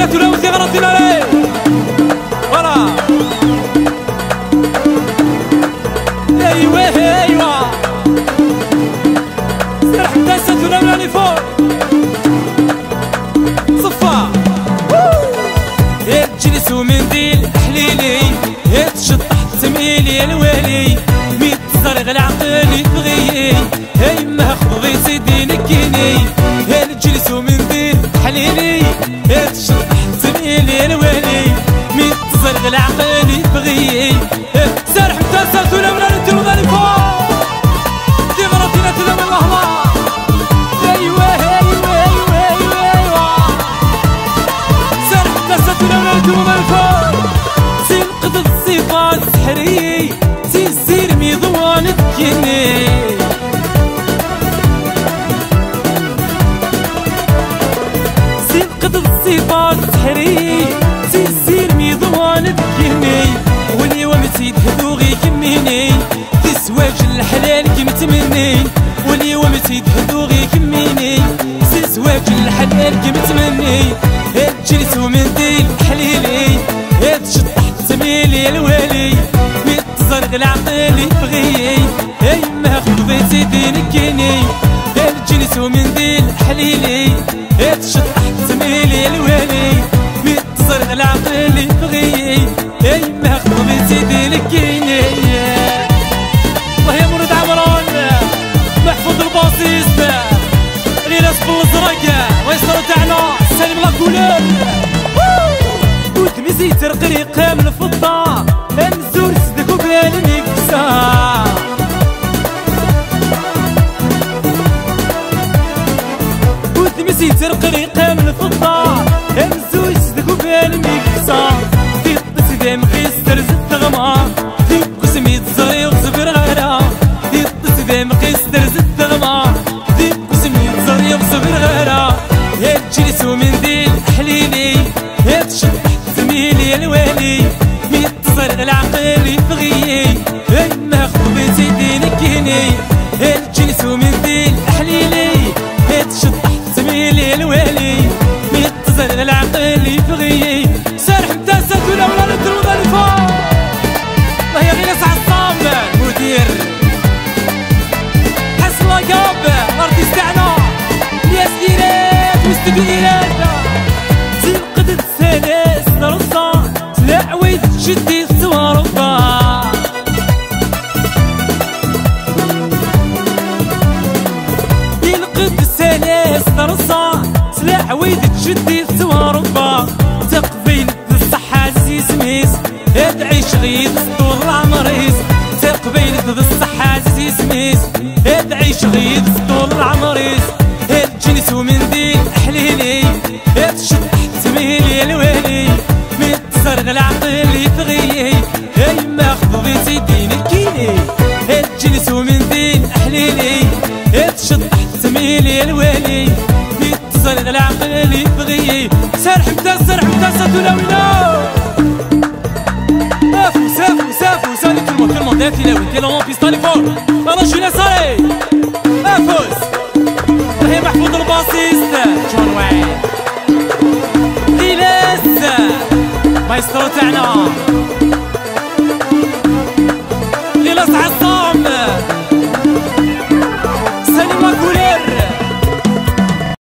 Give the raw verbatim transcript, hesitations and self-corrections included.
تلاوز اللي غرضتنا عليه فوالا. ايوا ايوا سير حتى ساتونا ولا لي فوق صفا يا تجلس ومنديل حليلي يا تشطح تميلي الوالي ميت صرغ العقل يبغي هاي ما خضي سيدي نكيني يا تجلس ومنديل حليلي يا تشطح تميلي الوالي ميت صرغ العقل يبغي سارح متى ساتونا ولا نديرو ذا لي فوق دي غرضينا تلا من الله. ايوا ايوا ايوا ايوا ايوا سارح متى ساتونا ولا نديرو ذا لي فوق سنقض الصفات السحري سيزير ميضوان تكيني سنقض الصفات السحري سيزير ميضوان تكيني واليوم تيد هدوغي كميني تسواج الحلال كم تمني واليوم تيد هدوغي كميني تسواج الحلال كم تمني تجلس ومنديل حليلي تشطح تميلي الوالي ميت صرغ العقل يبغي اي ما خذي سيدي نكيني تجلس ومنديل حليلي تشطح تميلي الوالي ميت صرغ العقل يبغي اي ما خذي سيدي نكيني. الله يا مرد عمران محفوظ الباصيست غير اسبوع الزرقاء ويسر تاعنا سالم لاكولور وتمزي ترقريق من الفضة نزور صدق وبال ميكسا وتمزي ترقريق من الفضة نزور صدق وبال ميكسا في الطسدام قيستر زد غما في قسمي تزري وصبر غيرها في الطسدام قيستر زد غما في قسمي تزري وصبر غيرها يا تجلس ومنديل حليلي يا تشطح تميلي الوالي ميت صرغ العقل يبغي اي ما خذي سيدي نكيني يا تجلس ومنديل حليلي يا تشطح تميلي الوالي ميت صرغ العقل يبغي سارح متى ساتونا ولا نديرو ذا لي فوق. الله يا غير عصام المدير حسن لاكاب الارتيست تاعنا الياس ديرات وستوديو ديرات تنقد الثلاث نرصا تلا عويد تشدي الثوار وبا ينقد الثلاث نرصا تلا عويد تشدي الثوار وبا تقبيل الصحة زيز ميس ادعيش غيد طول العمريس تقبيل الصحة زيز ميس ادعيش غيد طول العمريس تجلس ومنديل حليلي تشطح تميلي الوالي ميت صرغ العقل يبغي اي ما خذي سيدي نكيني تجلس ومنديل حليلي تشطح تميلي الوالي ميت صرغ العقل يبغي سرح متى سرح متى ساتونا وينو سافو سافو سافو سالي tout le monde tout le monde défilé وانتي لو بيستالي فوق انا شينا سالي افوز هي محفوظ الباصيست جون وين ليلس مايسترو تاعنا